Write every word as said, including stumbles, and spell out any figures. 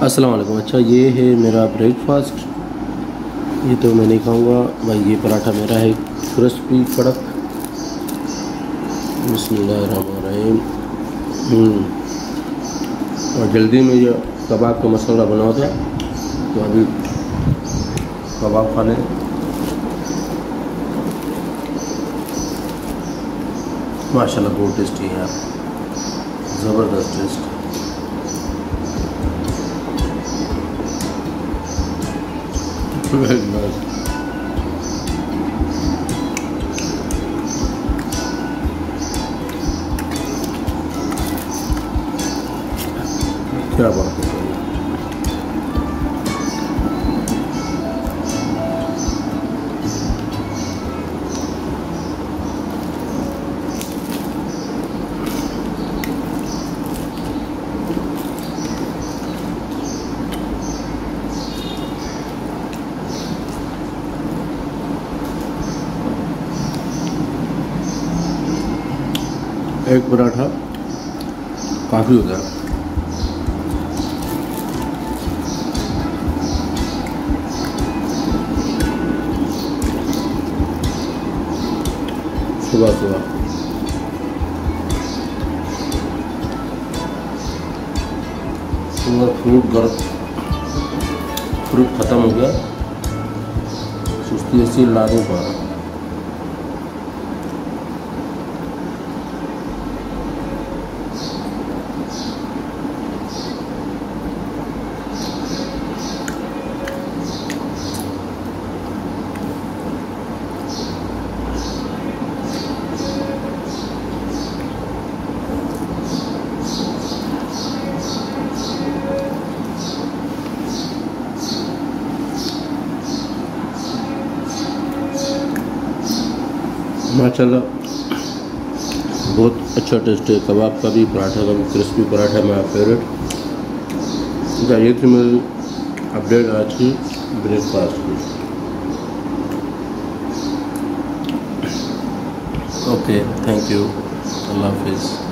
अस्सलाम वालेकुम। अच्छा, ये है मेरा ब्रेकफास्ट। ये तो मैं नहीं खाऊंगा भाई। ये पराठा मेरा है क्रिस्पी कड़क। बिस्मिल्लाहिर्रहमानिर्रहीम। हम्म, और जल्दी में ये कबाब का मसाला बना था, तो अभी कबाब खा लें। माशाल्लाह बहुत टेस्टी है यार, ज़बरदस्त टेस्ट। Very nice. क्या बात है। एक पराठा काफ़ी होता है। सुबह सुबह सुबह फ्रूट गर्म फ्रूट ख़त्म हो गया, सुस्ती ऐसी ला नहीं पा रहा। माशाल्लाह बहुत अच्छा टेस्ट है। कबाब का भी, पराठा का भी। क्रिस्पी पराठा मेरा फेवरेट। ये थी मेरी अपडेट आज की ब्रेकफास्ट की। ओके, थैंक यू, अल्लाह हाफिज़।